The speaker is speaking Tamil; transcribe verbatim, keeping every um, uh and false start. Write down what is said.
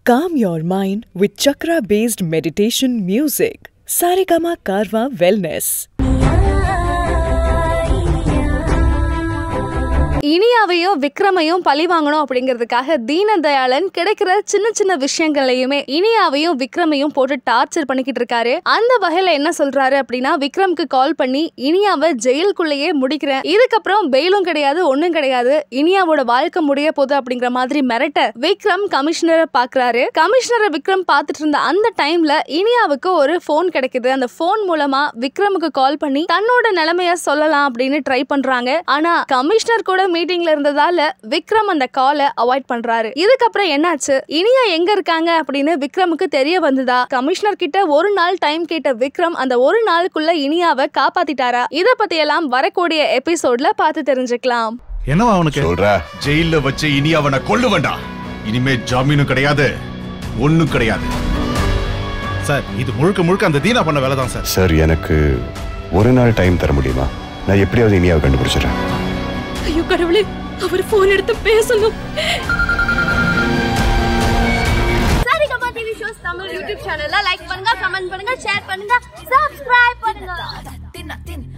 Calm your mind with chakra-based meditation music. Saregama Karwa Wellness. இனியாவையும் விக்ரமையும் பழி வாங்கணும் அப்படிங்கிறதுக்காக தீனதயாளன் கிடைக்கிற சின்ன சின்ன விஷயங்களையுமே இனியாவையும் விக்ரமையும் போட்டு டார்ச்சர் பண்ணிக்கிட்டு இருக்காரு. அந்த வகையில என்ன சொல்றாரு அப்படின்னா, விக்ரம்க்கு கால் பண்ணி இனியாவை ஜெயிலுக்குள்ளேயே முடிக்கிறேன், இதுக்கப்புறம் பெயிலும் கிடையாது ஒன்னும் கிடையாது, இனியாவோட வாழ்க்கை முடிய போகுது அப்படிங்கிற மாதிரி மிரட்ட விக்ரம் கமிஷனரை பாக்குறாரு. கமிஷனரை விக்ரம் பார்த்துட்டு இருந்த அந்த டைம்ல இனியாவுக்கு ஒரு போன் கிடைக்குது. அந்த போன் மூலமா விக்ரமுக்கு கால் பண்ணி தன்னோட நிலைமைய சொல்லலாம் அப்படின்னு ட்ரை பண்றாங்க. ஆனா கமிஷனர் கூட மீட்டிங்ல இருந்ததால விக்ரம் அந்த காலை அவாய்ட் பண்றாரு. இதுக்கப்புறம் என்னாச்சு, இனியா எங்க இருக்காங்க அப்படின்னு விக்ரமுக்கு தெரிய வந்ததா? கமிஷனர் கிட்ட ஒரு நாள் டைம் கேட்ட விக்ரம் அந்த ஒரு நாளுக்குள்ள இனியாவை காப்பாத்திட்டாரா? இத பத்தி எல்லாம் வரக்கூடிய எபிசோட்ல பார்த்து தெரிஞ்சுக்கலாம். என்னவா அவனுக்கு சொல்ற? ஜெயில்ல வச்சு இனியாவை நான் கொல்லுவேன்டா. இனிமே ஜாமீனும் கிடையாது, ஒண்ணும் கிடையாது. சார், இது முழுக்க முழுக்க அந்த தீனா பண்ண வேலை தான் சார். சார், எனக்கு ஒரு நாள் டைம் தர முடியுமா? நான் எப்படியாவது இனியாவை கண்டுபிடிச்சிடறேன். ஐயோ கடவுளே, அவர் போன் எடுத்து பேசணும். Saregama TV shows Tamil YouTube சேனல்ல லைக் பண்ணுங்க, கமெண்ட் பண்ணுங்க, ஷேர் பண்ணுங்க, சப்ஸ்கிரைப் பண்ணுங்க.